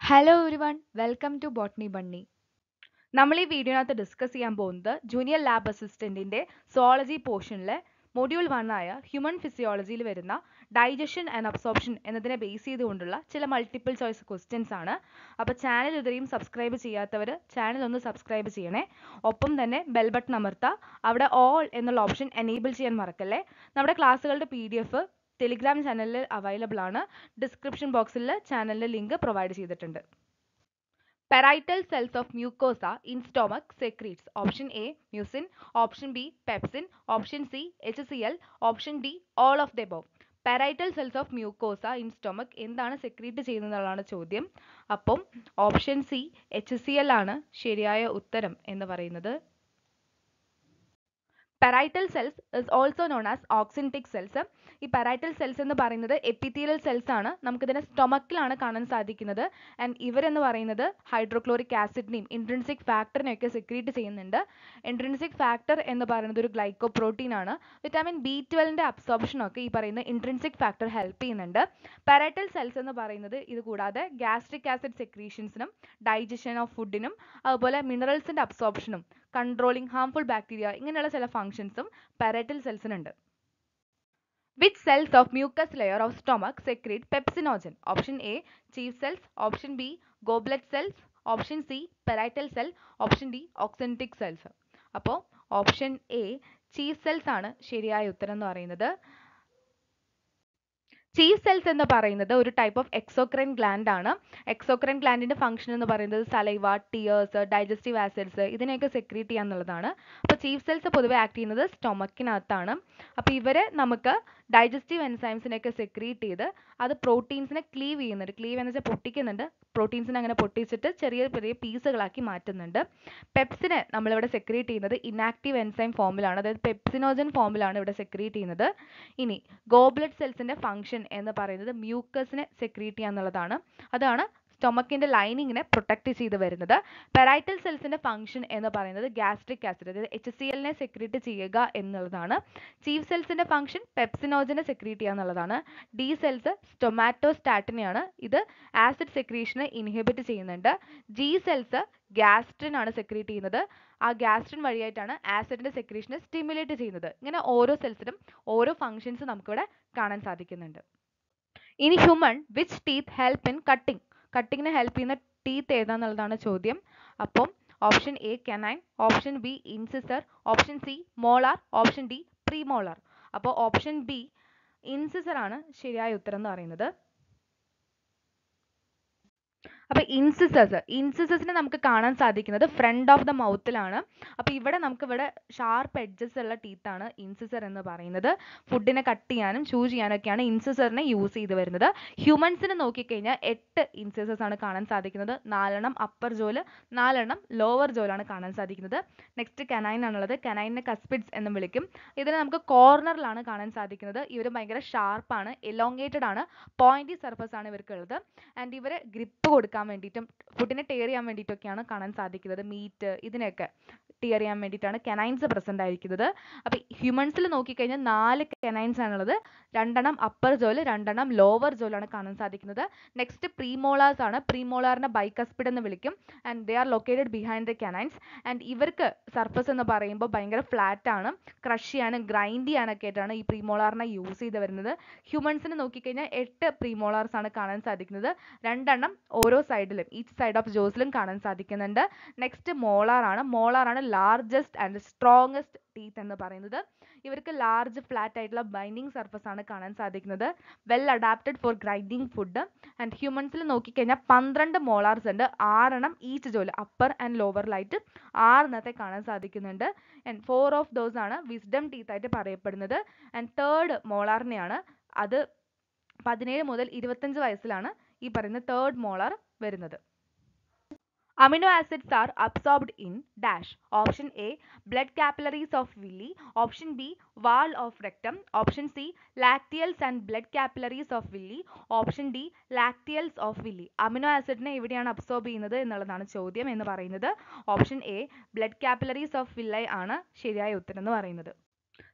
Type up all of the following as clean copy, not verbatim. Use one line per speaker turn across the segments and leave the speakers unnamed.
Hello everyone, welcome to botany bunny. നമ്മൾ ഈ വീഡിയോനകത്ത് ഡിസ്കസ് ചെയ്യാൻ പോകുന്നത് ജൂനിയർ ലാബ് അസിസ്റ്റന്റിന്റെ സുവോളജി പോർഷനിലെ മൊഡ്യൂൾ 1 ആയ ഹ്യൂമൻ ഫിസിയോളജിയിൽ വരുന്ന ഡൈജഷൻ ആൻഡ് അബ്സോർപ്ഷൻ എന്നതിനെ ബേസ് ചെയ്തുകൊണ്ടുള്ള ചില മൾട്ടിപ്പിൾ ചോയ്സ് ക്വസ്റ്റ്യൻസ് ആണ്. അപ്പോൾ ചാനൽ ഇതുവരെയും സബ്സ്ക്രൈബ് ചെയ്യാത്തവർ ചാനൽ ഒന്ന് സബ്സ്ക്രൈബ് ചെയ്യണേ. ഒപ്പം തന്നെ ബെൽ ബട്ടൺ അമർത്തുക. അവിടെ ഓൾ എന്നുള്ള ഓപ്ഷൻ എനേബിൾ ചെയ്യാൻ മറക്കല്ലേ. നമ്മുടെ ക്ലാസ്സുകളുടെ PDF ടെലിഗ്രാം ചാനലിൽ അവൈലബിൾ ആണ്. ഡിസ്ക്രിപ്ഷൻ ബോക്സിൽ ചാനലിന്റെ ലിങ്ക് പ്രൊവൈഡ് ചെയ്തിട്ടുണ്ട്. Parietal cells of mucosa in stomach secretes option A mucin, option B pepsin, option C HCl, option D all of the above. Parietal cells of mucosa in stomach എന്താണ് secrete ചെയ്യുന്നതാണ് ചോദ്യം. അപ്പം option C HCl ആണ് ശരിയായ ഉത്തരം എന്ന് പറയുന്നത്. Parietal cells is also known as oxyntic cells. ഈ parietal cells എന്ന് പറയുന്നത് എപ്പിത്തീലിയൽ സെൽസ് ആണ്. നമുക്കിതിനെ സ്റ്റൊമക്കിലാണ് കാണാൻ സാധിക്കുന്നത്. ആൻഡ് ഇവരെന്ന് പറയുന്നത് ഹൈഡ്രോക്ലോറിക് ആസിഡിനെയും ഇൻട്രിൻസിക് ഫാക്ടറിനെയൊക്കെ സെക്രീറ്റ് ചെയ്യുന്നുണ്ട്. ഇൻട്രിൻസിക് ഫാക്ടർ എന്ന് പറയുന്നത് ഒരു ഗ്ലൈക്കോപ്രോട്ടീൻ ആണ്. വിറ്റാമിൻ B12ന്റെ അബ്സോർപ്ഷനൊക്കെ ഈ പറയുന്ന ഇൻട്രിൻസിക് ഫാക്ടർ ഹെൽപ്പ് ചെയ്യുന്നുണ്ട്. parietal cells എന്ന് പറയുന്നത് ഇത് കൂടാതെ ഗ്യാസ്ട്രിക് ആസിഡ് സെക്രീഷൻസിനും ഡൈജഷൻ ഓഫ് ഫുഡിനും അതുപോലെ മിനറൽസിന്റെ അബ്സോർപ്ഷനും കൺട്രോളിംഗ് ഹാർംഫുൾ ബാക്ടീരിയ ഇങ്ങനെയുള്ള ചില ഫംഗ്ഷൻസും parietal cellsനുണ്ട്. Which cells of mucous layer of stomach secrete pepsinogen? Option A chief cells, option B goblet cells, option C parietal cell, option D oxyntic cells. അപ്പോൾ option A chief cells ആണ് ശരിയായ ഉത്തരം എന്ന് പറയുന്നത്. ചീഫ് സെൽസ് എന്ന് പറയുന്നത് ഒരു type of exocrine gland ആണ്. എക്സോക്രൈൻ ഗ്ലാൻഡിന്റെ ഫംഗ്ഷൻ എന്ന് പറയുന്നത് സലൈവ, ടിയേഴ്സ്, ഡൈജസ്റ്റീവ് ആസിഡ്സ് ഇതിനെയൊക്കെ സെക്രീറ്റ് ചെയ്യുക എന്നുള്ളതാണ്. അപ്പോൾ ചീഫ് സെൽസ് പൊതുവെ ആക്ട് ചെയ്യുന്നത് സ്റ്റൊമക്കിനകത്താണ്. അപ്പോൾ ഇവരെ നമുക്ക് ഡൈജസ്റ്റീവ് എൻസൈംസിനെയൊക്കെ സെക്രീറ്റ് ചെയ്ത് അത് പ്രോട്ടീൻസിനെ ക്ലീവ് ചെയ്യുന്നുണ്ട്. ക്ലീവ് എന്ന് വെച്ചാൽ പൊട്ടിക്കുന്നുണ്ട്. പ്രോട്ടീൻസിനെ അങ്ങനെ പൊട്ടിച്ചിട്ട് ചെറിയ ചെറിയ പീസുകളാക്കി മാറ്റുന്നുണ്ട്. പെപ്സിനെ നമ്മളിവിടെ സെക്രീറ്റ് ചെയ്യുന്നത് ഇനാക്റ്റീവ് എൻസൈം ഫോമിലാണ്, അതായത് പെപ്സിനോജൻ ഫോമിലാണ് ഇവിടെ സെക്രീറ്റ് ചെയ്യുന്നത്. ഇനി ഗോബ്ലറ്റ് സെൽസിന്റെ ഫംഗ്ഷൻ എന്ന് പറയുന്നത് മ്യൂക്കസിനെ സെക്രീറ്റ് ചെയ്യുക എന്നുള്ളതാണ്. അതാണ് സ്റ്റൊമക്കിന്റെ ലൈനിങ്ങിനെ പ്രൊട്ടക്ട് ചെയ്ത് വരുന്നത്. പെറൈറ്റൽ സെൽസിന്റെ ഫംഗ്ഷൻ എന്ന് പറയുന്നത് ഗ്യാസ്ട്രിക് ആസിഡ് അതായത് HClനെ സെക്രീറ്റ് ചെയ്യുക എന്നുള്ളതാണ്. ചീഫ് സെൽസിന്റെ ഫംഗ്ഷൻ പെപ്സിനോജനെ സെക്രീറ്റ് ചെയ്യുക എന്നുള്ളതാണ്. ഡി സെൽസ് സ്റ്റൊമാറ്റോസ്റ്റാറ്റിനെയാണ്, ഇത് ആസിഡ് സെക്രീഷനെ ഇൻഹിബിറ്റ് ചെയ്യുന്നുണ്ട്. ജി സെൽസ് ഗ്യാസ്ട്രിൻ ആണ് സെക്രീറ്റ് ചെയ്യുന്നത്. ആ ഗ്യാസ്ട്രിൻ വഴിയായിട്ടാണ് ആസിഡിന്റെ സെക്രീഷനെ സ്റ്റിമുലേറ്റ് ചെയ്യുന്നത്. ഇങ്ങനെ ഓരോ സെൽസിനും ഓരോ ഫംഗ്ഷൻസ് നമുക്കിവിടെ കാണാൻ സാധിക്കുന്നുണ്ട്. ഇനി human which teeth help in കട്ടിങ്ങിന് ഹെൽപ്പ് ചെയ്യുന്ന ടീത്ത് ഏതാന്നുള്ളതാണ് ചോദ്യം. അപ്പം option A canine, option B incisor, option C molar, option D premolar. അപ്പോൾ ഓപ്ഷൻ ബി ഇൻസിസർ ആണ് ശരിയായ ഉത്തരം എന്ന് പറയുന്നത്. അപ്പോൾ ഇൻസിസസിനെ നമുക്ക് കാണാൻ സാധിക്കുന്നത് ഫ്രണ്ട് ഓഫ് ദ മൗത്തിലാണ്. അപ്പോൾ ഇവിടെ നമുക്കിവിടെ ഷാർപ്പ് എഡ്ജസ് ഉള്ള ടീത്താണ് ഇൻസിസർ എന്ന് പറയുന്നത്. ഫുഡിനെ കട്ട് ചെയ്യാനും ചൂ ചെയ്യാനൊക്കെയാണ് ഇൻസിസറിനെ യൂസ് ചെയ്ത് വരുന്നത്. ഹ്യൂമൻസിനെ നോക്കിക്കഴിഞ്ഞാൽ 8 ഇൻസിസസ് ആണ് കാണാൻ സാധിക്കുന്നത്. 4 അപ്പർ ജോല്, 4 ലോവർ ജോലാണ് കാണാൻ സാധിക്കുന്നത്. നെക്സ്റ്റ് കനൈൻ ആണുള്ളത്. കനൈനെ കസ്പിഡ്സ് എന്നും വിളിക്കും. ഇതിനെ നമുക്ക് കോർണറിലാണ് കാണാൻ സാധിക്കുന്നത്. ഇവർ ഭയങ്കര ഷാർപ്പാണ്, എലോങ്ങേറ്റഡ് ആണ്, പോയിന്റി സർഫസ് ആണ് ഇവർക്കുള്ളത്. ആൻഡ് ഇവർ ഗ്രിപ്പ് കൊടുക്കാൻ വേണ്ടിയിട്ടും ഫുഡിനെ ടേർ ചെയ്യാൻ വേണ്ടിയിട്ടൊക്കെയാണ് കാണാൻ സാധിക്കുന്നത്. മീറ്റ് ഇതിനെയൊക്കെ ടേർ ചെയ്യാൻ വേണ്ടിയിട്ടാണ് കനൈൻസ് പ്രസന്റ് ആയിരിക്കുന്നത്. അപ്പോൾ ഹ്യൂമൻസിൽ നോക്കിക്കഴിഞ്ഞാൽ 4 കനൈൻസ് ആണുള്ളത്. 2 അപ്പർ ജോല്, 2 ലോവർ ജോലാണ് കാണാൻ സാധിക്കുന്നത്. നെക്സ്റ്റ് പ്രീമോളാർസ് ആണ്. പ്രീമോളാറിനെ ബൈകസ്പിഡ് എന്ന് വിളിക്കും. And they are located behind the canines. And ഇവർക്ക് സർഫസ് എന്ന് പറയുമ്പോൾ ഭയങ്കര ഫ്ലാറ്റ് ആണ്, ക്രഷ് ചെയ്യാനും ഗ്രൈൻഡ് ചെയ്യാനൊക്കെ ആയിട്ടാണ് ഈ പ്രീമോളാറിനെ യൂസ് ചെയ്ത് വരുന്നത്. ഹ്യൂമൻസിന് നോക്കിക്കഴിഞ്ഞാൽ 8 പ്രീമോളാർസ് ആണ് കാണാൻ സാധിക്കുന്നത്. 2 ഓരോ സൈഡിലും, ഈച്ച് സൈഡ് ഓഫ് ജോസിലും കാണാൻ സാധിക്കുന്നുണ്ട്. നെക്സ്റ്റ് മോളാർ ആണ് ലാർജസ്റ്റ് ആൻഡ് സ്ട്രോങ്ങസ്റ്റ് ടീത്ത് എന്ന് പറയുന്നത്. ഇവർക്ക് ലാർജ് ഫ്ലാറ്റ് ആയിട്ടുള്ള ബൈൻഡിങ് സർഫസ് ആണ് കാണാൻ സാധിക്കുന്നത്. Well adapted for grinding food. And ഹ്യൂമൻസിൽ നോക്കിക്കഴിഞ്ഞാൽ 12 മോളാർസ് ഉണ്ട്. 6 ഈച്ച് ജോല് അപ്പർ ആൻഡ് ലോവറിലായിട്ട് 6 കാണാൻ സാധിക്കുന്നുണ്ട്. ആൻഡ് 4 ഓഫ് ദോസ് ആണ് വിസ്ഡം ടീത്ത് ആയിട്ട് പറയപ്പെടുന്നത്. ആൻഡ് തേർഡ് മോളാറിനെയാണ്, അത് 17 മുതൽ 25 വയസ്സിലാണ് ഈ പറയുന്ന തേർഡ് മോളാർ വരുന്നത്. Amino acids are absorbed in dash. Option A blood capillaries of villi, option B wall of rectum, option C lacteals and blood capillaries of villi, option D lacteals of villi. Amino acid നെ എവിടെയാണ് absorb ചെയ്യുന്നത് എന്നുള്ളതാണ് ചോദ്യം എന്ന് പറയുന്നത്. Option A blood capillaries of villi ആണ് ശരിയായ ഉത്തരം എന്ന് പറയുന്നത്.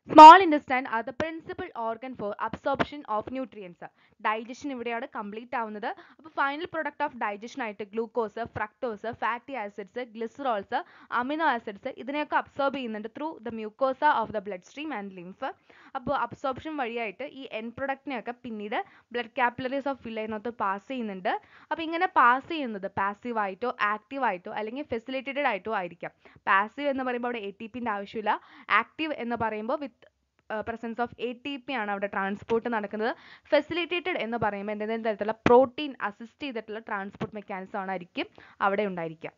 Small intestine are the principal organ for absorption of nutrients. Digestion ഇവിടെയാണ് കംപ്ലീറ്റ് ആവുന്നത്. അപ്പോൾ ഫൈനൽ പ്രൊഡക്റ്റ് ഓഫ് ഡൈജഷൻ ആയിട്ട് glucose, fructose, fatty acids, glycerols, amino acids ഇതിനെയൊക്കെ അബ്സോർബ് ചെയ്യുന്നുണ്ട് through the mucosa of the blood stream and lymph. അപ്പോൾ absorption വഴിയായിട്ട് ഈ end പ്രൊഡക്റ്റിനെയൊക്കെ പിന്നീട് ബ്ലഡ് കാപ്പിലറീസ് ഓഫ് വില്ലയിനകത്ത് പാസ് ചെയ്യുന്നുണ്ട്. അപ്പോൾ ഇങ്ങനെ പാസ് ചെയ്യുന്നത് പാസീവായിട്ടോ ആക്റ്റീവായിട്ടോ അല്ലെങ്കിൽ ഫെസിലിറ്റേറ്റഡ് ആയിട്ടോ ആയിരിക്കാം. പാസീവ് എന്ന് പറയുമ്പോൾ അവിടെ ATPൻ്റെ ആവശ്യമില്ല. ആക്റ്റീവ് എന്ന് പറയുമ്പോൾ വിത്ത് presence of ATP ആണ് അവിടെ ട്രാൻസ്പോർട്ട് നടക്കുന്നത്. ഫെസിലിറ്റേറ്റഡ് എന്ന് പറയുമ്പോൾ എന്തെങ്കിലും തരത്തിലുള്ള പ്രോട്ടീൻ അസിസ്റ്റ് ചെയ്തിട്ടുള്ള ട്രാൻസ്പോർട്ട് മെക്കാനിസം ആയിരിക്കും അവിടെ ഉണ്ടായിരിക്കുക.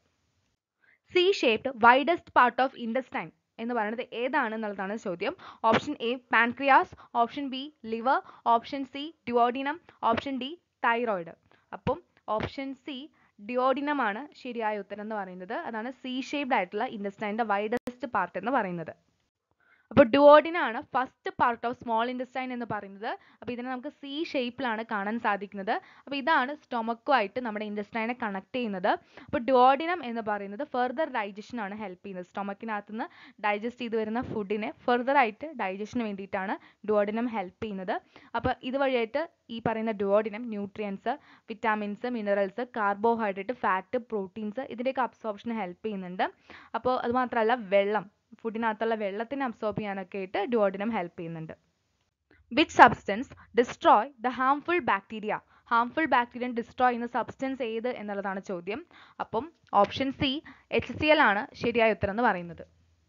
C shaped widest part of intestine എന്ന് പറയുന്നത് ഏതാണ് എന്നുള്ളതാണ് ചോദ്യം. Option A pancreas, option B liver, option C duodenum, option D thyroid. അപ്പം ഓപ്ഷൻ സി ഡ്യുയോഡിനം ആണ് ശരിയായ ഉത്തരം എന്ന് പറയുന്നത്. അതാണ് സി ഷേപ്ഡ് ആയിട്ടുള്ള ഇൻറ്റസ്റ്റൈൻ്റെ വൈഡസ്റ്റ് പാർട്ട് എന്ന് പറയുന്നത്. അപ്പോൾ ഡുയോഡിനം ആണ് first part of small intestine എന്ന് പറയുന്നത്. അപ്പോൾ ഇതിനെ നമുക്ക് സി ഷേപ്പിലാണ് കാണാൻ സാധിക്കുന്നത്. അപ്പോൾ ഇതാണ് സ്റ്റൊമക്കുമായിട്ട് നമ്മുടെ ഇൻറ്റസ്റ്റൈനെ കണക്ട് ചെയ്യുന്നത്. അപ്പോൾ ഡുയോഡിനം എന്ന് പറയുന്നത് ഫെർദർ ഡൈജഷൻ ആണ് ഹെൽപ്പ് ചെയ്യുന്നത്. സ്റ്റൊമക്കിനകത്ത് നിന്ന് ഡൈജസ്റ്റ് ചെയ്ത് വരുന്ന ഫുഡിനെ ഫെർദർ ആയിട്ട് ഡൈജഷന് വേണ്ടിയിട്ടാണ് ഡുയോഡിനം ഹെൽപ്പ് ചെയ്യുന്നത്. അപ്പോൾ ഇതുവഴിയായിട്ട് ഈ പറയുന്ന duodenum nutrients, vitamins, minerals, carbohydrate, fat, proteins ഇതിൻ്റെയൊക്കെ അബ്സോർപ്ഷന് ഹെൽപ്പ് ചെയ്യുന്നുണ്ട്. അപ്പോൾ അതുമാത്രമല്ല വെള്ളം, ഫുഡിനകത്തുള്ള വെള്ളത്തിനെ അബ്സോർബ് ചെയ്യാനൊക്കെ ആയിട്ട് ഡുയോഡിനം ഹെൽപ്പ് ചെയ്യുന്നുണ്ട്. Which substance destroy the harmful bacteria? Harmful bacteria destroy ചെയ്യുന്ന സബ്സ്റ്റൻസ് ഏത് എന്നുള്ളതാണ് ചോദ്യം. അപ്പം ഓപ്ഷൻ സി HCl ആണ് ശരിയായ ഉത്തരം എന്ന് പറയുന്നത്.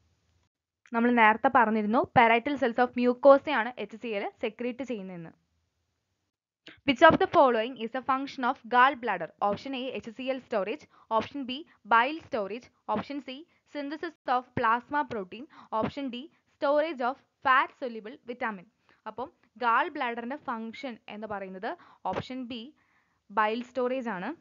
നമ്മൾ നേരത്തെ പറഞ്ഞിരുന്നു പാരൈറ്റൽ സെൽസ് ഓഫ് മ്യൂക്കോസയാണ് HCl സെക്രീറ്റ് ചെയ്യുന്നതെന്ന്. Which of the following is a function of gallbladder? Option A HCl storage, option B bile storage, option C synthesis of plasma protein, option D storage of fat soluble vitamin. അപ്പം gall bladder function എന്ന് പറയുന്നത് option B bile storage ആണ്.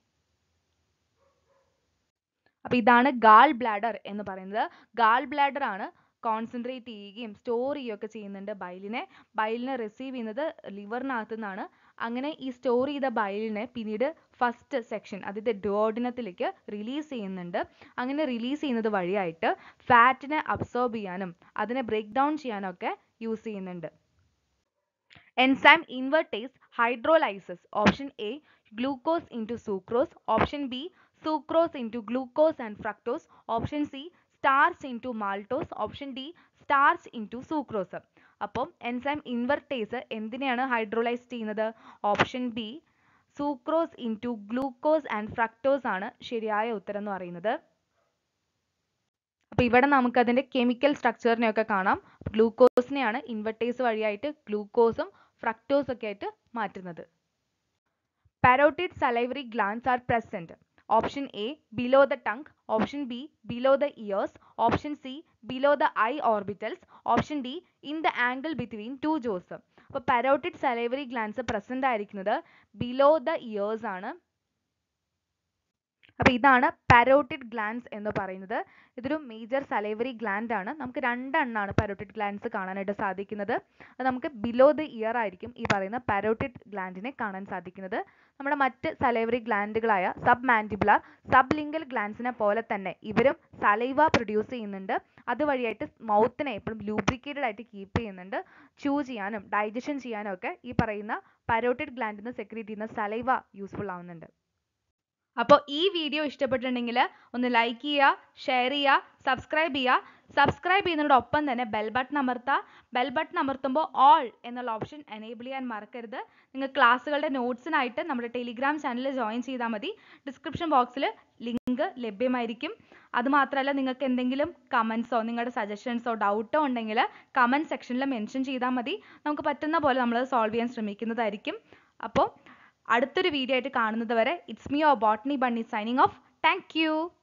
അപ്പോൾ ഇതാണ് gall bladder എന്ന് പറയുന്നത്. Gall bladder ആണ് concentrate ചെയ്യുകയും സ്റ്റോർ ചെയ്യുകയൊക്കെ ചെയ്യുന്നുണ്ട് ബൈലിനെ റിസീവ് ചെയ്യുന്നത് ലിവറിനകത്തു നിന്നാണ്. അങ്ങനെ ഈ സ്റ്റോർ ചെയ്ത ബൈലിനെ പിന്നീട് ഫസ്റ്റ് സെക്ഷൻ അതായത് ഡുയോഡിനത്തിലേക്ക് റിലീസ് ചെയ്യുന്നുണ്ട്. അങ്ങനെ റിലീസ് ചെയ്യുന്നത് വഴിയായിട്ട് ഫാറ്റിനെ അബ്സോർബ് ചെയ്യാനും അതിനെ ബ്രേക്ക് ഡൗൺ ചെയ്യാനൊക്കെ യൂസ് ചെയ്യുന്നുണ്ട്. Enzyme invertase hydrolysis. Option A glucose into sucrose, option B sucrose into glucose and fructose, option C starch into maltose, option D starch into sucrose. അപ്പം enzyme invertase എന്തിനെയാണ് hydrolyse ചെയ്യുന്നത്? Option B sucrose into glucose and fructose ആണ് ശരിയായ ഉത്തരം എന്ന് പറയുന്നത്. അപ്പോൾ ഇവിടെ നമുക്ക് അതിൻ്റെ കെമിക്കൽ സ്ട്രക്ചറിനെയൊക്കെ കാണാം. ഗ്ലൂക്കോസിനെയാണ് ഇൻവെർട്ടേസ് വഴിയായിട്ട് ഗ്ലൂക്കോസും ഫ്രക്ടോസും ഒക്കെ ആയിട്ട് മാറ്റുന്നത്. Parotid salivary glands are present. Option A below the tongue, option B below the ears, option C below the eye orbitals, option D in the angle between two jaws. അപ്പോൾ parotid salivary glands present ആയിരിക്കുന്നത് below the ears ആണ്. അപ്പോൾ ഇതാണ് parotid glance എന്ന് പറയുന്നത്. ഇതൊരു major salivary gland ആണ്. നമുക്ക് രണ്ടെണ്ണമാണ് പാരോട്ടിഡ് ഗ്ലാൻസ് കാണാനായിട്ട് സാധിക്കുന്നത്. അത് നമുക്ക് ബിലോ ദ ഇയർ ആയിരിക്കും ഈ പറയുന്ന പാരോട്ടിഡ് ഗ്ലാൻഡിനെ കാണാൻ സാധിക്കുന്നത്. നമ്മുടെ മറ്റ് സലൈവറി ഗ്ലാൻഡുകളായ സബ് മാൻഡിബുലാർ, സബ് ലിംഗൽ ഗ്ലാൻസിനെ പോലെ തന്നെ ഇവരും സലൈവ പ്രൊഡ്യൂസ് ചെയ്യുന്നുണ്ട്. അതുവഴിയായിട്ട് മൗത്തിനെ എപ്പോഴും ലൂബ്രിക്കേറ്റഡ് ആയിട്ട് കീപ്പ് ചെയ്യുന്നുണ്ട്. ചൂ ചെയ്യാനും ഡൈജഷൻ ചെയ്യാനും ഒക്കെ ഈ പറയുന്ന പാരോട്ടിഡ് ഗ്ലാൻഡിൽ നിന്ന് സെക്രീറ്റ് ചെയ്യുന്ന സലൈവ യൂസ്ഫുൾ ആവുന്നുണ്ട്. അപ്പോൾ ഈ വീഡിയോ ഇഷ്ടപ്പെട്ടിട്ടുണ്ടെങ്കിൽ ഒന്ന് ലൈക്ക് ചെയ്യുക, ഷെയർ ചെയ്യുക, സബ്സ്ക്രൈബ് ചെയ്യുക. സബ്സ്ക്രൈബ് ചെയ്യുന്നതോടൊപ്പം തന്നെ ബെൽ ബട്ടൺ അമർത്തുക. ബെൽ ബട്ടൺ അമർത്തുമ്പോൾ ഓൾ എന്നുള്ള ഓപ്ഷൻ എനേബിൾ ചെയ്യാൻ മറക്കരുത്. നിങ്ങൾ ക്ലാസ്സുകളുടെ നോട്ട്സിനായിട്ട് നമ്മുടെ ടെലിഗ്രാം ചാനൽ ജോയിൻ ചെയ്താൽ മതി. ഡിസ്ക്രിപ്ഷൻ ബോക്സിൽ ലിങ്ക് ലഭ്യമായിരിക്കും. അതുമാത്രമല്ല നിങ്ങൾക്ക് എന്തെങ്കിലും കമൻസോ നിങ്ങളുടെ സജഷൻസോ ഡൗട്ടോ ഉണ്ടെങ്കിൽ കമൻറ്റ് സെക്ഷനിൽ മെൻഷൻ ചെയ്താൽ മതി. നമുക്ക് പറ്റുന്ന പോലെ നമ്മൾ സോൾവ് ചെയ്യാൻ ശ്രമിക്കുന്നതായിരിക്കും. അപ്പോൾ അടുത്തൊരു വീഡിയോ ആയിട്ട് കാണുന്നത് വരെ it's me your botany bunny signing off. Thank U.